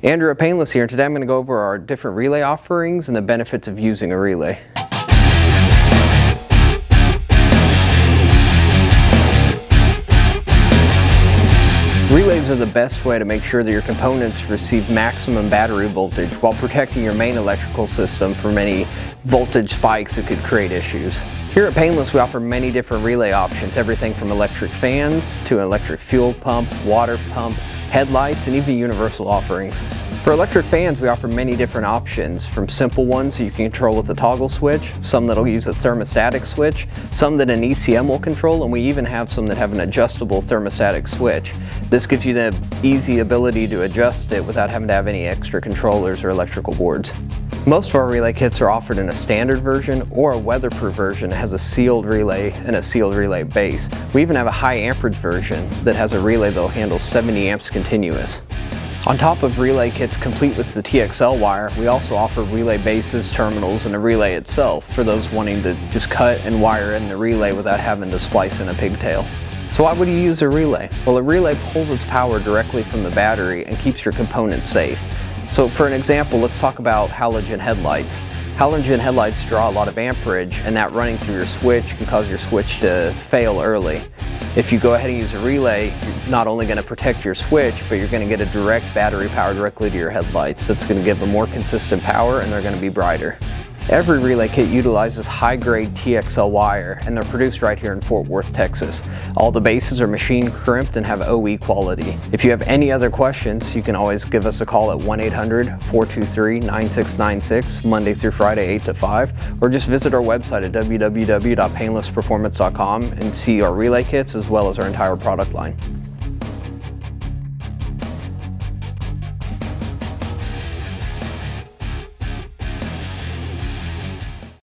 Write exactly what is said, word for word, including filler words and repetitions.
Andrew at Painless here, and today I'm going to go over our different relay offerings and the benefits of using a relay. Relays are the best way to make sure that your components receive maximum battery voltage while protecting your main electrical system from any voltage spikes that could create issues. Here at Painless, we offer many different relay options, everything from electric fans to an electric fuel pump, water pump, headlights, and even universal offerings. For electric fans, we offer many different options, from simple ones that you can control with a toggle switch, some that'll use a thermostatic switch, some that an E C M will control, and we even have some that have an adjustable thermostatic switch. This gives you the easy ability to adjust it without having to have any extra controllers or electrical boards. Most of our relay kits are offered in a standard version or a weatherproof version that has a sealed relay and a sealed relay base. We even have a high amperage version that has a relay that will handle seventy amps continuous. On top of relay kits complete with the T X L wire, we also offer relay bases, terminals, and a relay itself for those wanting to just cut and wire in the relay without having to splice in a pigtail. So why would you use a relay? Well, a relay pulls its power directly from the battery and keeps your components safe. So for an example, let's talk about halogen headlights. Halogen headlights draw a lot of amperage, and that running through your switch can cause your switch to fail early. If you go ahead and use a relay, you're not only going to protect your switch, but you're going to get a direct battery power directly to your headlights. That's going to give them more consistent power, and they're going to be brighter. Every relay kit utilizes high-grade T X L wire, and they're produced right here in Fort Worth, Texas. All the bases are machine crimped and have O E quality. If you have any other questions, you can always give us a call at one eight hundred, four two three, nine six nine six, Monday through Friday, eight to five, or just visit our website at w w w dot painless performance dot com and see our relay kits as well as our entire product line.